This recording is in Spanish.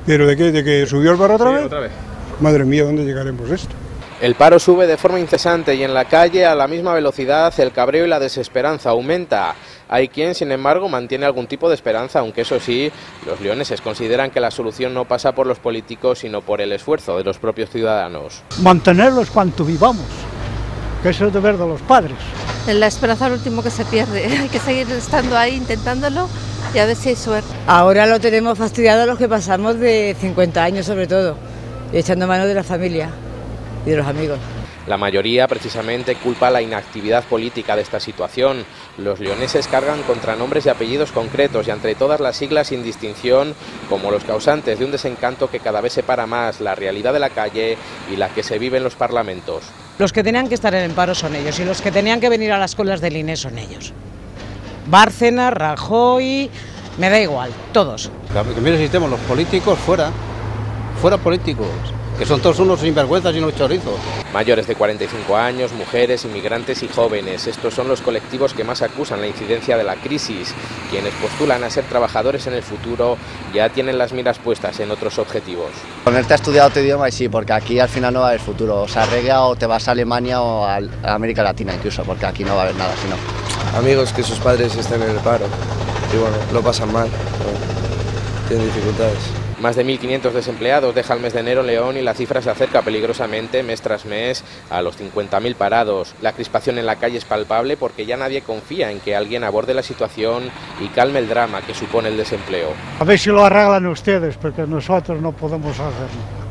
¿Pero de qué? ¿De que subió el paro otra vez? Otra vez. Madre mía, ¿dónde llegaremos esto? El paro sube de forma incesante y en la calle a la misma velocidad el cabreo y la desesperanza aumenta. Hay quien, sin embargo, mantiene algún tipo de esperanza, aunque eso sí, los leoneses consideran que la solución no pasa por los políticos, sino por el esfuerzo de los propios ciudadanos. Mantenerlos cuanto vivamos, que es el deber de los padres. La esperanza es lo último que se pierde, hay que seguir estando ahí intentándolo y a ver si hay suerte. Ahora lo tenemos fastidiado los que pasamos de 50 años sobre todo, y echando mano de la familia y de los amigos. La mayoría precisamente culpa la inactividad política de esta situación. Los leoneses cargan contra nombres y apellidos concretos y entre todas las siglas sin distinción como los causantes de un desencanto que cada vez separa más la realidad de la calle y la que se vive en los parlamentos. Los que tenían que estar en el paro son ellos y los que tenían que venir a las colas del INE son ellos. Bárcenas, Rajoy, me da igual, todos. Que mire el sistema, los políticos fuera políticos, que son todos unos sinvergüenzas y unos chorizos. Mayores de 45 años, mujeres, inmigrantes y jóvenes, estos son los colectivos que más acusan la incidencia de la crisis. Quienes postulan a ser trabajadores en el futuro ya tienen las miras puestas en otros objetivos. Ponerte a estudiar otro idioma y sí, porque aquí al final no va a haber futuro. O sea, arregla o te vas a Alemania o a América Latina incluso, porque aquí no va a haber nada, sino. Amigos que sus padres estén en el paro y bueno, lo pasan mal, tienen dificultades. Más de 1.500 desempleados deja el mes de enero León y la cifra se acerca peligrosamente mes tras mes a los 50.000 parados. La crispación en la calle es palpable porque ya nadie confía en que alguien aborde la situación y calme el drama que supone el desempleo. A ver si lo arreglan ustedes, porque nosotros no podemos hacerlo.